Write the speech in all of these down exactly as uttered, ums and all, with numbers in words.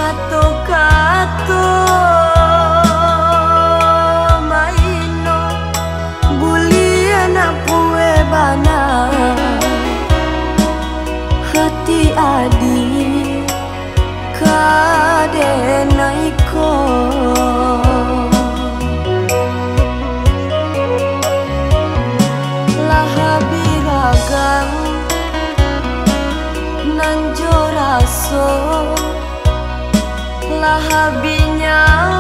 kato-kato maino buliana pue bana hati adi kadenaiko lahabiragang nanjoraso lahabinya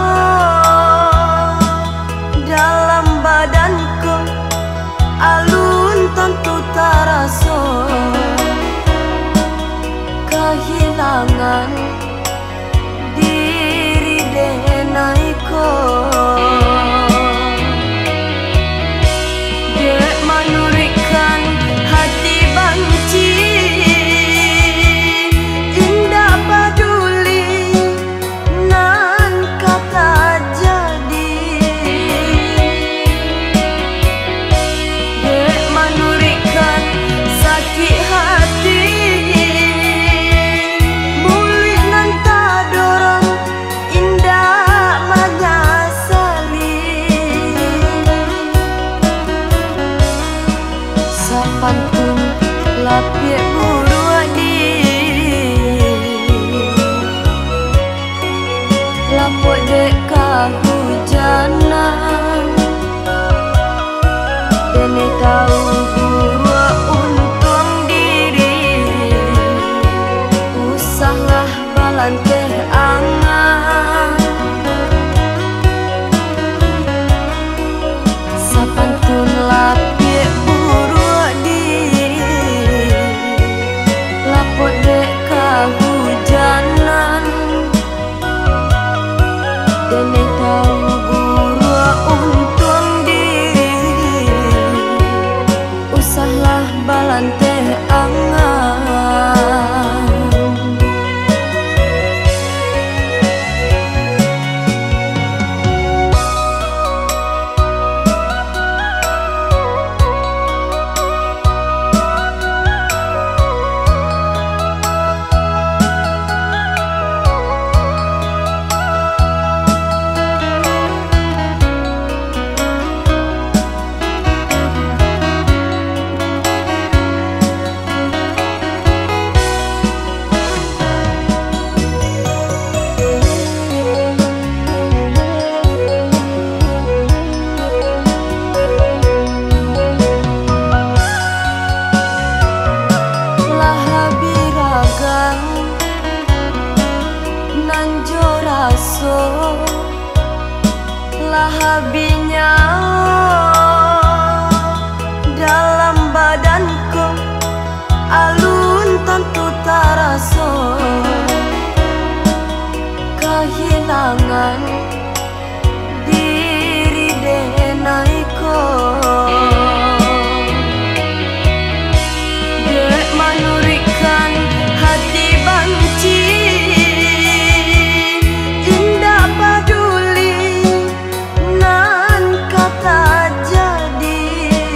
dalam badanku alun tentu taraso kehilangan diri denaiko dek manurikan hati banci indah paduli nan kata jadi dek manurikan sakit hati muli nan tak dorong indah menyesali sapantun lapik buru adi lapuk dek kehujanan dene tahu gua untung diri usahlah balan teh angan sapantun lapik buru adi lapuk dek kehujanan dene tahu gua untung diri usahlah balan teh angan nanjoraso lahabinya dalam badanku alun tentu taraso kehilangan diri denaiko dek manurikan hati banci indah paduli nan kata jadi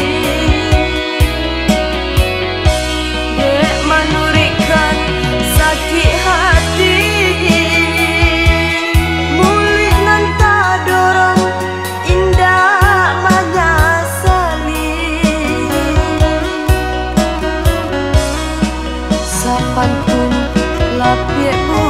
dek manurikan sakit hati muli nan tak dorong indah menyesali sapantun lapik